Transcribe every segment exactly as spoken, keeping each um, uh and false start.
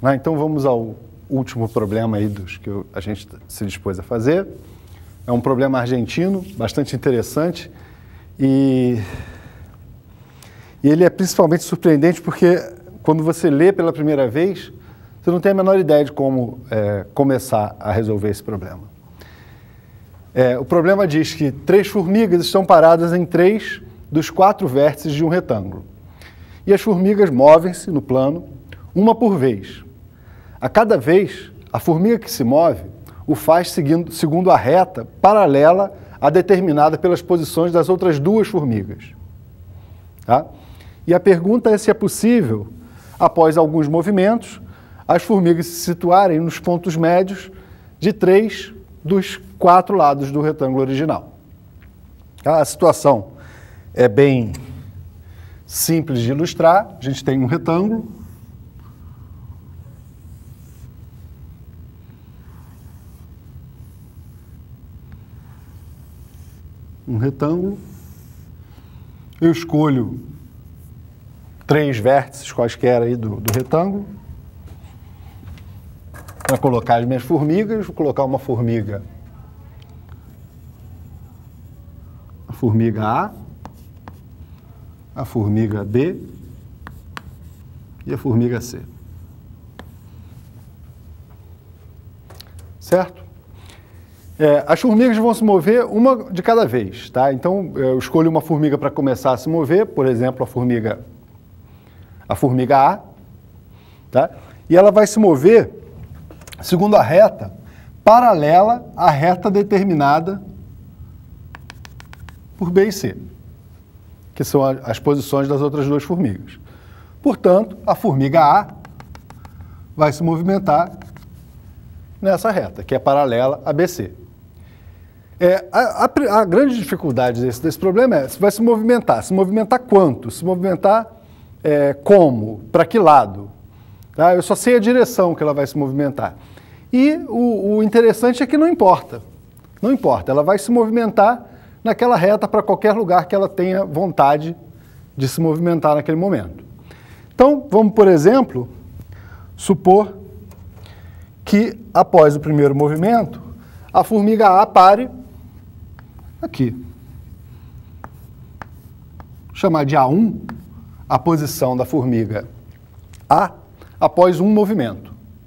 Né? Então vamos ao último problema aí dos que eu, a gente se dispôs a fazer. É um problema argentino, bastante interessante, e, e ele é principalmente surpreendente porque quando você lê pela primeira vez, você não tem a menor ideia de como é, começar a resolver esse problema. É, o problema diz que três formigas estão paradas em três dos quatro vértices de um retângulo. E as formigas movem-se no plano, uma por vez. A cada vez, a formiga que se move o faz seguindo, segundo a reta paralela a determinada pelas posições das outras duas formigas. Tá? E a pergunta é se é possível, após alguns movimentos, as formigas se situarem nos pontos médios de três dos quatro lados do retângulo original. A situação é bem simples de ilustrar. A gente tem um retângulo. Um retângulo. Eu escolho três vértices quaisquer aí do, do retângulo. Para colocar as minhas formigas, vou colocar uma formiga, a formiga A, a formiga B e a formiga C. Certo? É, as formigas vão se mover uma de cada vez, tá? Então, eu escolho uma formiga para começar a se mover, por exemplo, a formiga, a formiga A, tá? E ela vai se mover segundo a reta paralela à reta determinada por B e C, que são as posições das outras duas formigas. Portanto, a formiga A vai se movimentar nessa reta, que é paralela a B C. É, a, a, a grande dificuldade desse, desse problema é se vai se movimentar. Se movimentar quanto? Se movimentar é, como? Para que lado? Tá? Eu só sei a direção que ela vai se movimentar. E o, o interessante é que não importa. Não importa, ela vai se movimentar naquela reta para qualquer lugar que ela tenha vontade de se movimentar naquele momento. Então, vamos, por exemplo, supor que após o primeiro movimento, a formiga A pare aqui. Vou chamar de A um a posição da formiga A após um movimento.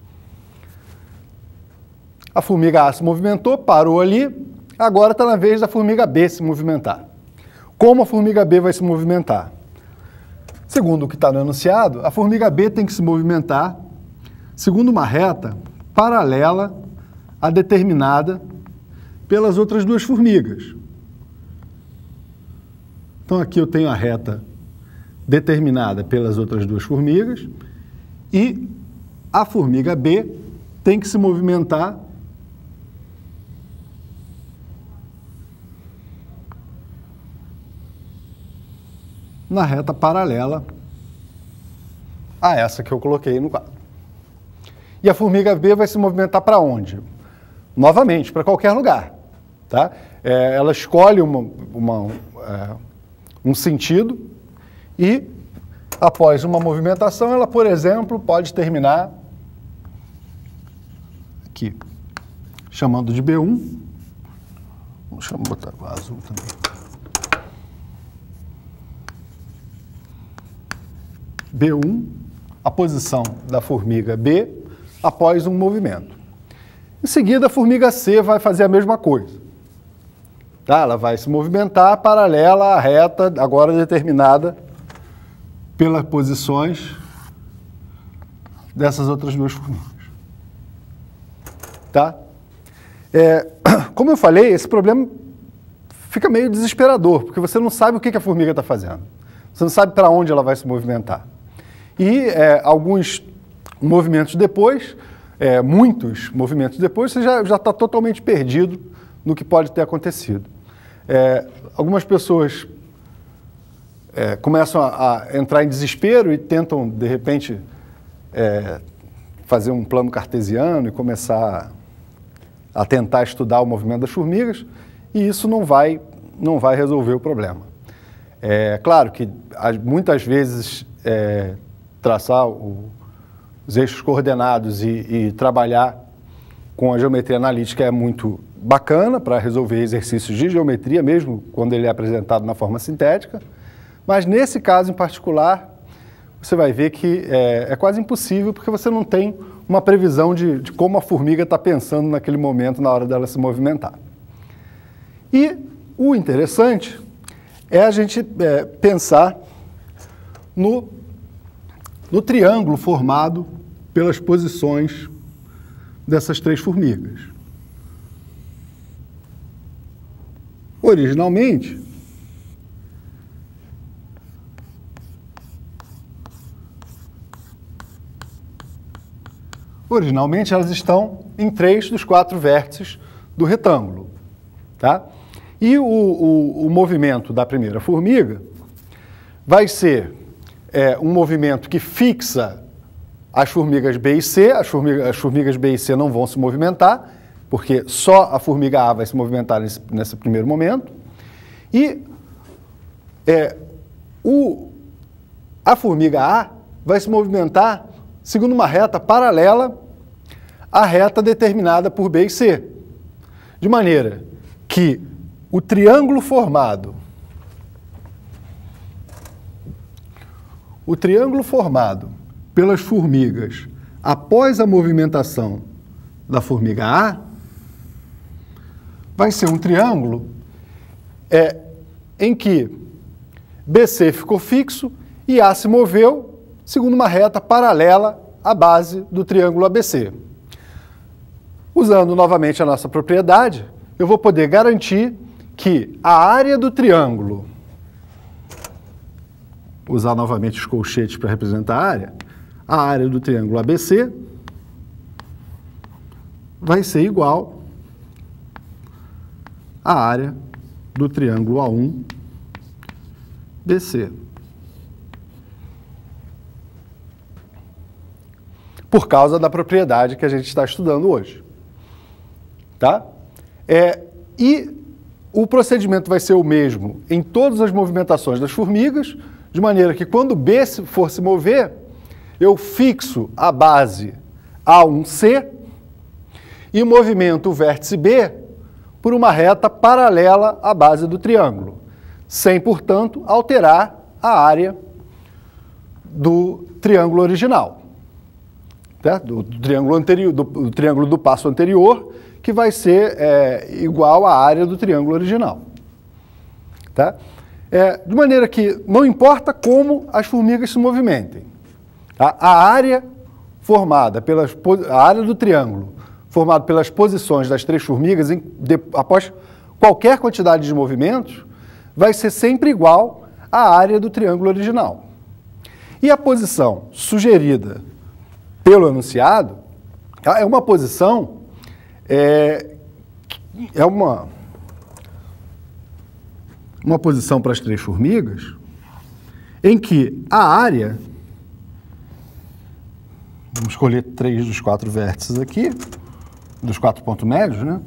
A formiga A se movimentou, parou ali, agora está na vez da formiga B se movimentar. Como a formiga B vai se movimentar? Segundo o que está no enunciado, a formiga B tem que se movimentar segundo uma reta paralela a determinada pelas outras duas formigas. Então aqui eu tenho a reta determinada pelas outras duas formigas e a formiga B tem que se movimentar na reta paralela a essa que eu coloquei no quadro. E a formiga B vai se movimentar para onde? Novamente, para qualquer lugar. Tá? É, ela escolhe uma, uma, é, um sentido e, após uma movimentação, ela, por exemplo, pode terminar aqui, chamando de B um. Vamos botar o azul também. B um, a posição da formiga B após um movimento. Em seguida, a formiga C vai fazer a mesma coisa. Tá? Ela vai se movimentar paralela à reta, agora determinada pelas posições dessas outras duas formigas. Tá? É, como eu falei, esse problema fica meio desesperador, porque você não sabe o que a formiga está fazendo. Você não sabe para onde ela vai se movimentar. E é, alguns movimentos depois, é, muitos movimentos depois, você já está totalmente perdido no que pode ter acontecido. É, algumas pessoas é, começam a, a entrar em desespero e tentam, de repente, é, fazer um plano cartesiano e começar a, a tentar estudar o movimento das formigas, e isso não vai, não vai resolver o problema. É claro que muitas vezes é, traçar o, os eixos coordenados e, e trabalhar com a geometria analítica é muito bacana para resolver exercícios de geometria, mesmo quando ele é apresentado na forma sintética, mas nesse caso em particular, você vai ver que é, é quase impossível, porque você não tem uma previsão de, de como a formiga está pensando naquele momento, na hora dela se movimentar. E o interessante é a gente é, pensar no, no triângulo formado pelas posições dessas três formigas. Originalmente, originalmente elas estão em três dos quatro vértices do retângulo, tá? E o, o, o movimento da primeira formiga vai ser é, um movimento que fixa as formigas B e C, as formigas, as formigas B e C não vão se movimentar, porque só a formiga A vai se movimentar nesse, nesse primeiro momento, e é, o, a formiga A vai se movimentar segundo uma reta paralela à reta determinada por B e C, de maneira que o triângulo formado, o triângulo formado pelas formigas após a movimentação da formiga A vai ser um triângulo é, em que B C ficou fixo e A se moveu segundo uma reta paralela à base do triângulo A B C. Usando novamente a nossa propriedade, eu vou poder garantir que a área do triângulo, usar novamente os colchetes para representar a área, a área do triângulo A B C vai ser igual à área do triângulo A um B C. Por causa da propriedade que a gente está estudando hoje. Tá? É, e o procedimento vai ser o mesmo em todas as movimentações das formigas, de maneira que quando B for se mover, eu fixo a base A um C e movimento o vértice B por uma reta paralela à base do triângulo, sem, portanto, alterar a área do triângulo original, tá? do, do, triângulo anterior, do, do triângulo do passo anterior, que vai ser é, igual à área do triângulo original. Tá? É, de maneira que não importa como as formigas se movimentem, tá? A área formada pelas, a área do triângulo formada pelas posições das três formigas, em, de, após qualquer quantidade de movimentos, vai ser sempre igual à área do triângulo original. E a posição sugerida pelo enunciado é uma posição É, é uma, uma posição para as três formigas em que a área, vamos escolher três dos quatro vértices aqui, dos quatro pontos médios, né?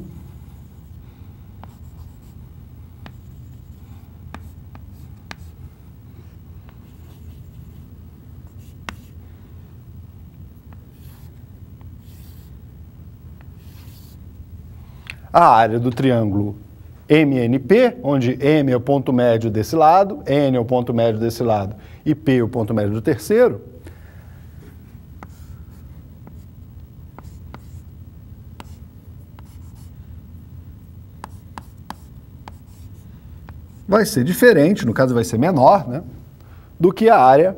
A área do triângulo M N P, onde M é o ponto médio desse lado, N é o ponto médio desse lado e P é o ponto médio do terceiro, vai ser diferente, no caso vai ser menor, né, do que a área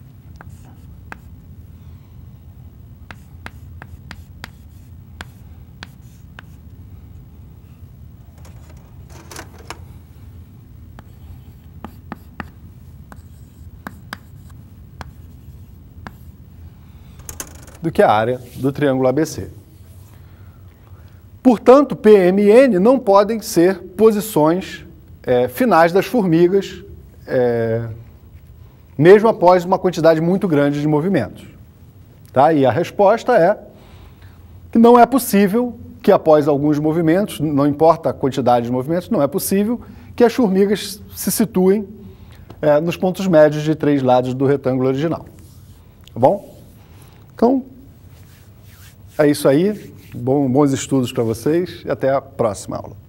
do que a área do triângulo A B C. Portanto, P M e N não podem ser posições é, finais das formigas, é, mesmo após uma quantidade muito grande de movimentos. Tá? E a resposta é que não é possível que após alguns movimentos, não importa a quantidade de movimentos, não é possível que as formigas se situem é, nos pontos médios de três lados do retângulo original. Tá bom? Então, É isso aí. Bom, bons estudos para vocês e até a próxima aula.